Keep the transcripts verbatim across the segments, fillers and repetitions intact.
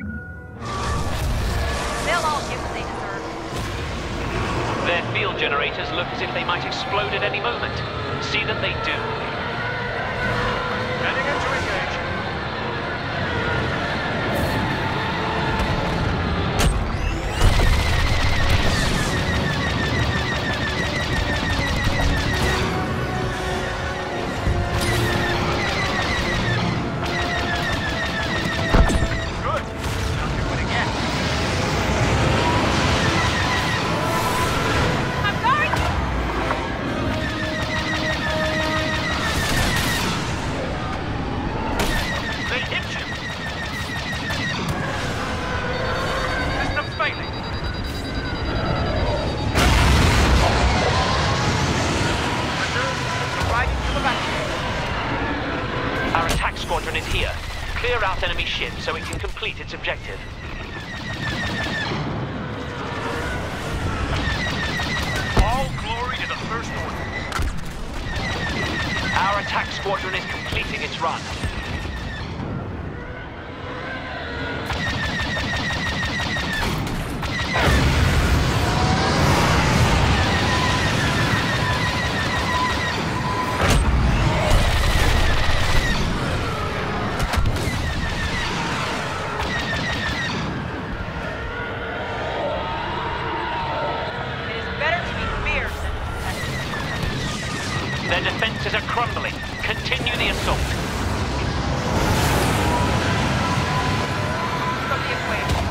They'll all get what they deserve. Their field generators look as if they might explode at any moment. See that they do. Heading in to engage. Our attack squadron is here. Clear out enemy ships so it can complete its objective. All glory to the First Order. Our attack squadron is completing its run. Their defenses are crumbling. Continue the assault. From the equation.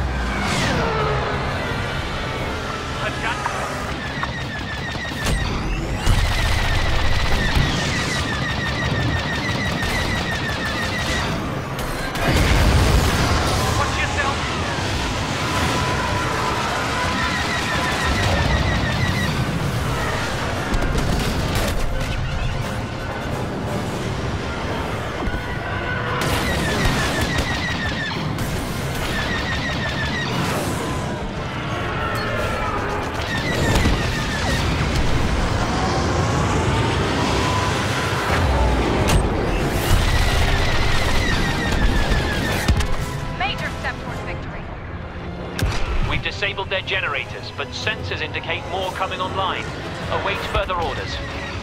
I've got Watch yourself. Disabled their generators, but sensors indicate more coming online. Await further orders.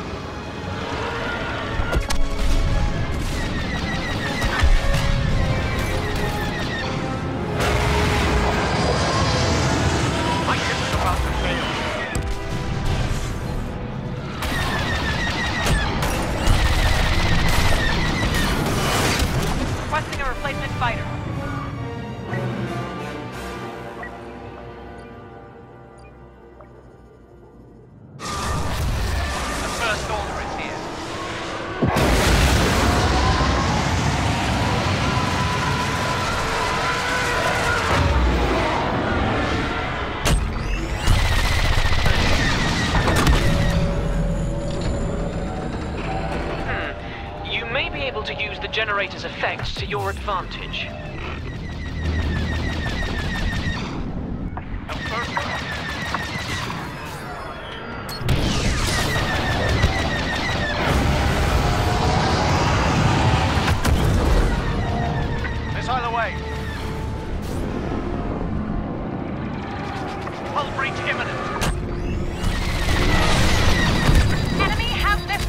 My ship is about to fail. Requesting a replacement fighter. To use the generator's effects to your advantage. Missile away. Hull breach imminent. Enemy has this.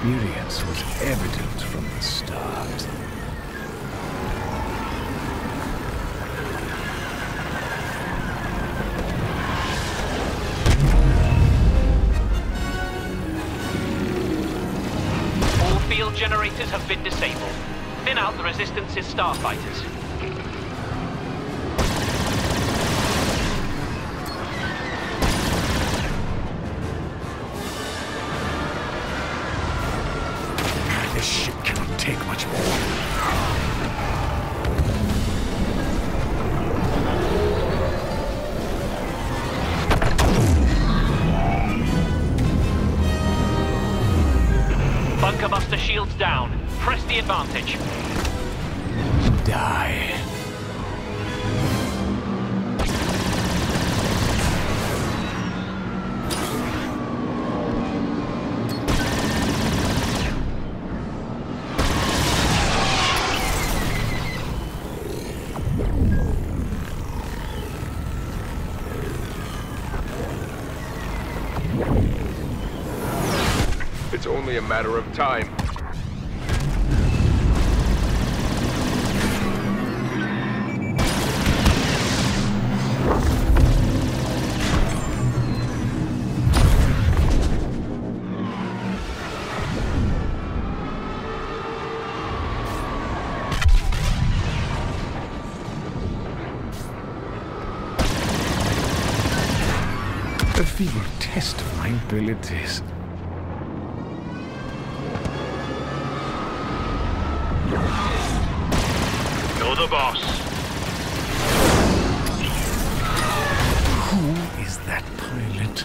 experience was evident from the start. All field generators have been disabled. Thin out the Resistance's starfighters. This ship cannot take much more. Bunker buster shields down. Press the advantage. Die. It's only a matter of time. A feeble test of my abilities. You're the boss. Who is that pilot?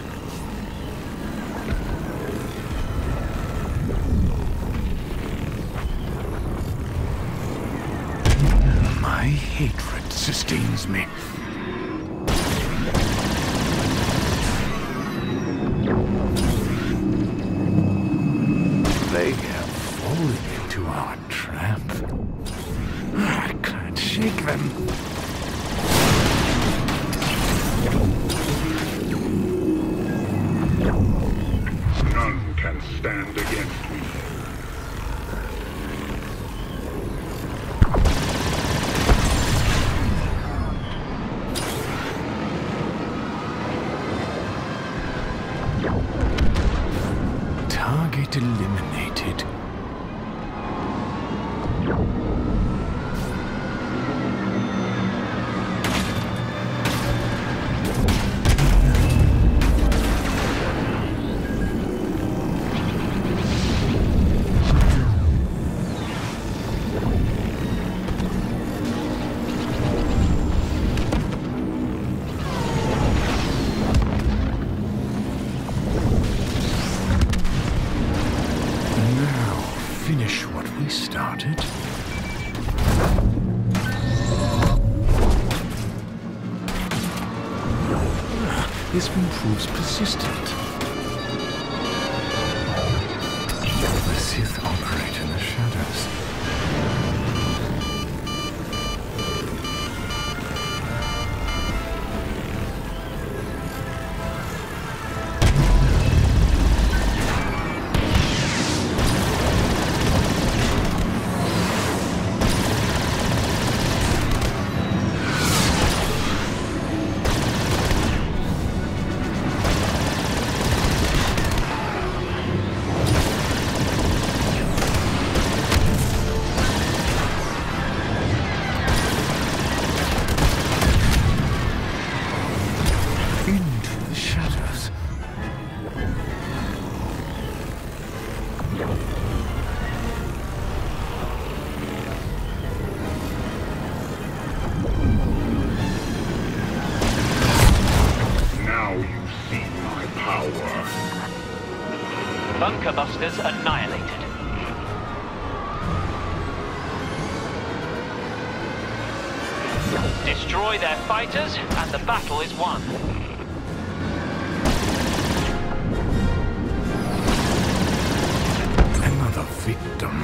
My hatred sustains me. They have fallen into our trap. I can't shake them. None can stand against me. Target eliminated. Now, finish what we started. This one proves persistent. The Sith operate in the shadows. Into the shadows. Now you see my power. Bunker busters annihilated. Destroy their fighters, and the battle is won. Another victim.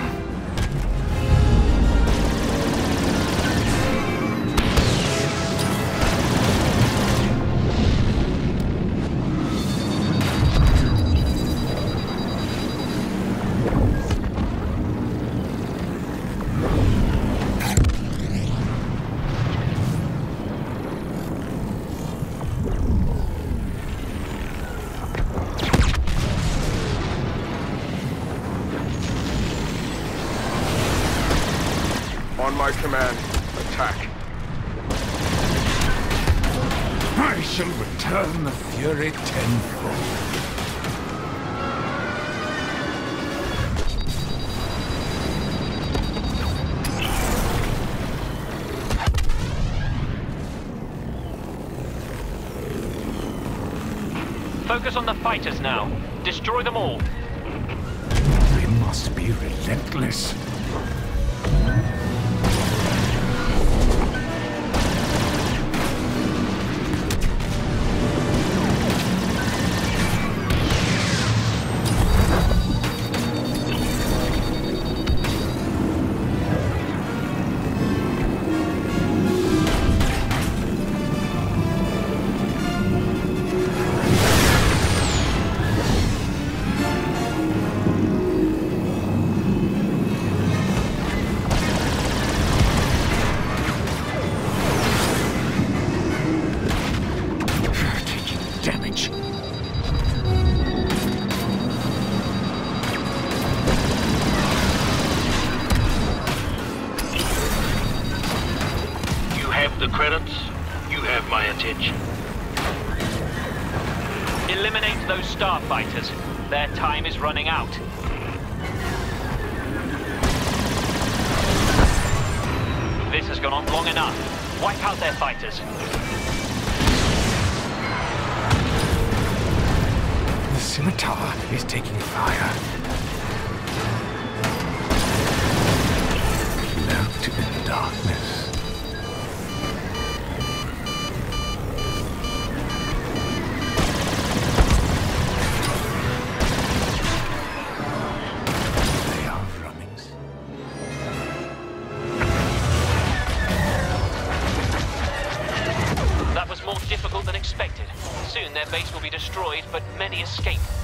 I shall return the fury tenfold. Focus on the fighters now. Destroy them all. We must be relentless. Damage. You have the credits. You have my attention. Eliminate those starfighters. Their time is running out. This has gone on long enough. Wipe out their fighters. The scimitar is taking fire. Melt in darkness. They are running. That was more difficult than expected. Soon their base will be destroyed, but many escape.